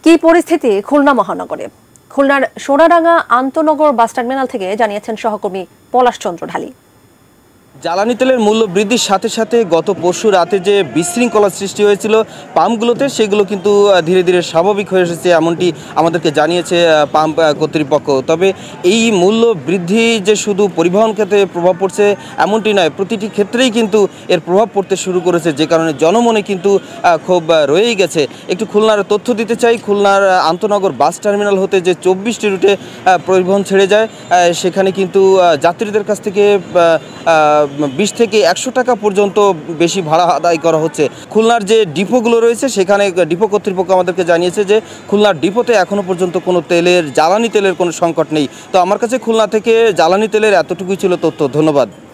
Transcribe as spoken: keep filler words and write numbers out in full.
কি পরিস্থিতি খুলনা মহানগরে? খুলনার সোনাডাঙ্গা আন্তনগর বাস টার্মিনাল থেকে জানিয়েছেন সহকর্মী পলাশ চন্দ্র ঢালী। জ্বালানি তেলের মূল্য বৃদ্ধির সাথে সাথে গত পরশু রাতে যে বিশৃঙ্খলা সৃষ্টি হয়েছিল পাম্পগুলোতে, সেগুলো কিন্তু ধীরে ধীরে স্বাভাবিক হয়ে এসেছে, এমনটি আমাদেরকে জানিয়েছে পাম্প কর্তৃপক্ষ। তবে এই মূল্য বৃদ্ধি যে শুধু পরিবহন ক্ষেত্রে প্রভাব পড়ছে এমনটি নয়, প্রতিটি ক্ষেত্রেই কিন্তু এর প্রভাব পড়তে শুরু করেছে, যে কারণে জনমনে কিন্তু খুব রয়েই গেছে। একটু খুলনার তথ্য দিতে চাই। খুলনার আন্তনগর বাস টার্মিনাল হতে যে চব্বিশটি রুটে পরিবহন ছেড়ে যায়, সেখানে কিন্তু যাত্রীদের কাছ থেকে বিশ থেকে একশো টাকা পর্যন্ত বেশি ভাড়া আদায় করা হচ্ছে। খুলনার যে ডিপোগুলো রয়েছে, সেখানে ডিপো কর্তৃপক্ষ আমাদেরকে জানিয়েছে যে খুলনার ডিপোতে এখনও পর্যন্ত কোনো তেলের জ্বালানি তেলের কোনো সংকট নেই। তো আমার কাছে খুলনা থেকে জ্বালানি তেলের এতটুকুই ছিল তথ্য। ধন্যবাদ।